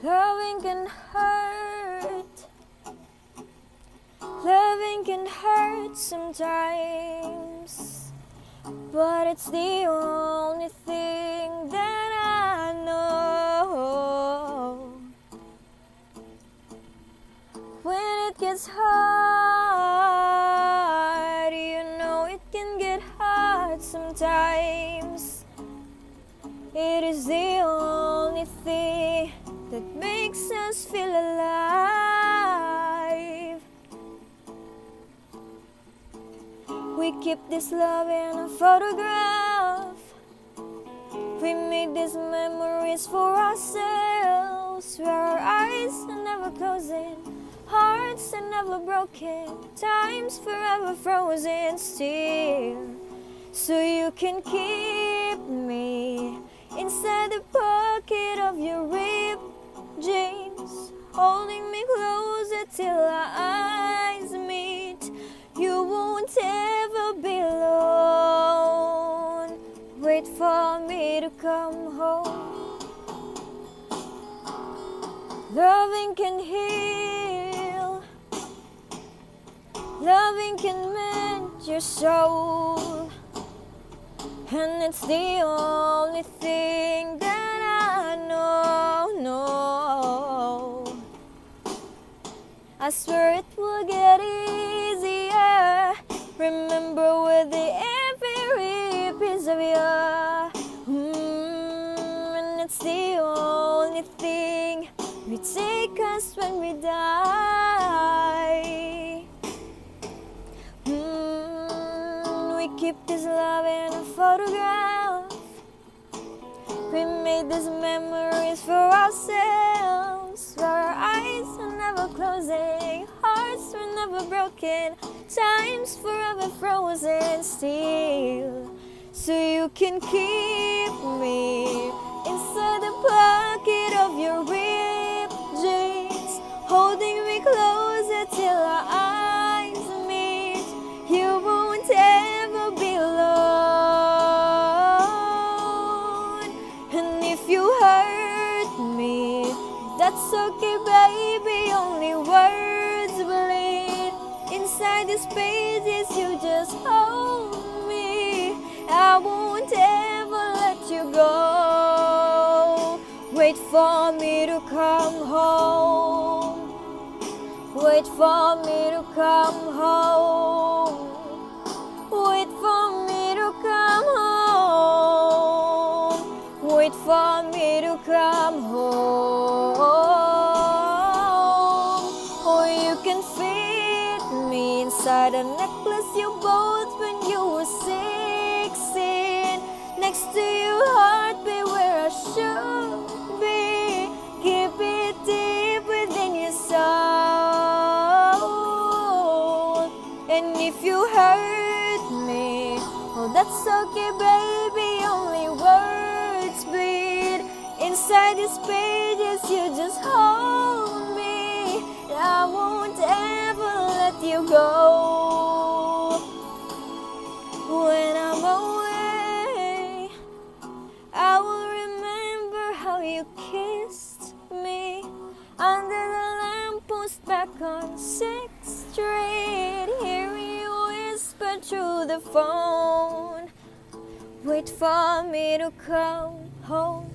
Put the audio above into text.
Loving can hurt. Loving can hurt sometimes, but it's the only thing that I know. When it gets hard, you know it can get hard sometimes. It is the only thing that makes us feel alive. We keep this love in a photograph. We make these memories for ourselves, where our eyes are never closing, hearts are never broken, time's forever frozen still. So you can keep me inside the pocket of your ripped jeans, holding me closer till our eyes meet. You won't ever be alone. Wait for me to come home. Loving can heal. Loving can mend your soul. And it's the only thing that I know. I swear it will get easier. Remember with every piece of you. And it's the only thing we take us when we die. We keep this love in a photograph. We made these memories for ourselves, where our eyes are never closing, hearts were never broken, time's forever frozen still. So you can keep me inside the pocket of your ripped jeans, holding me closer till our eyes meet. You won't ever be alone. And if you hurt me, that's okay, baby. Only words bleed inside these pages. You just hold me. I won't ever let you go. Wait for me to come home. Wait for me to come home. Wait for me to come home. Wait for me to come home. Or you can fit me inside a necklace you bought when you were 16. Next to your heartbeat where I should be. Keep it deep within your soul. And if you hurt me, oh, that's okay, baby. Only words bleed inside these pages. You just hold me. I won't ever let you go. When I'm away, I will remember how you kissed me under the lamppost back on 6th Street. Hearing you whisper through the phone. Wait for me to come home.